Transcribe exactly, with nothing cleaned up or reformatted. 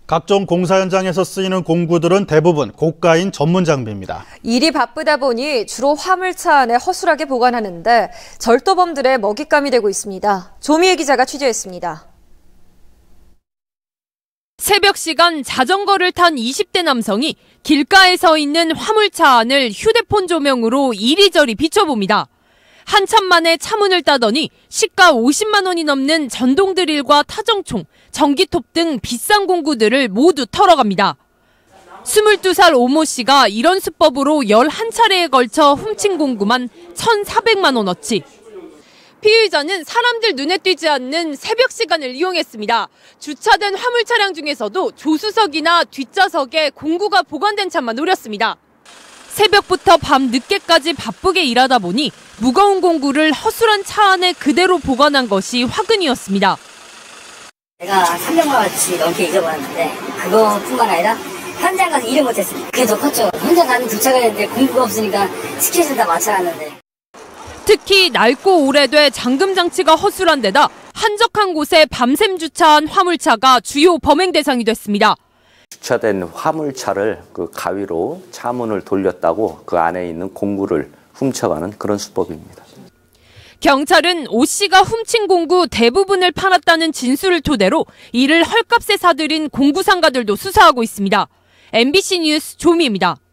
각종 공사 현장에서 쓰이는 공구들은 대부분 고가인 전문 장비입니다. 일이 바쁘다 보니 주로 화물차 안에 허술하게 보관하는데 절도범들의 먹잇감이 되고 있습니다. 조미애 기자가 취재했습니다. 새벽 시간 자전거를 탄 이십 대 남성이 길가에 서 있는 화물차 안을 휴대폰 조명으로 이리저리 비춰봅니다. 한참 만에 차문을 따더니 시가 오십만 원이 넘는 전동 드릴과 타정총, 전기톱 등 비싼 공구들을 모두 털어갑니다. 스물두 살 오모 씨가 이런 수법으로 열한 차례에 걸쳐 훔친 공구만 천사백만 원어치. 피의자는 사람들 눈에 띄지 않는 새벽 시간을 이용했습니다. 주차된 화물 차량 중에서도 조수석이나 뒷좌석에 공구가 보관된 차만 노렸습니다. 새벽부터 밤 늦게까지 바쁘게 일하다 보니 무거운 공구를 허술한 차 안에 그대로 보관한 것이 화근이었습니다. 제가 삼백만 원어치 넘게 잊어버렸는데 그거뿐만 아니라 현장 가서 일을 못했습니다. 그게 더 컸죠. 현장 가는 도착을 했는데 공구가 없으니까 스케줄 다 맞춰놨는데. 특히 낡고 오래돼 잠금 장치가 허술한 데다 한적한 곳에 밤샘 주차한 화물차가 주요 범행 대상이 됐습니다. 주차된 화물차를 그 가위로 차문을 돌렸다고 그 안에 있는 공구를 훔쳐가는 그런 수법입니다. 경찰은 오 씨가 훔친 공구 대부분을 팔았다는 진술을 토대로 이를 헐값에 사들인 공구 상가들도 수사하고 있습니다. 엠비씨 뉴스 조미입니다.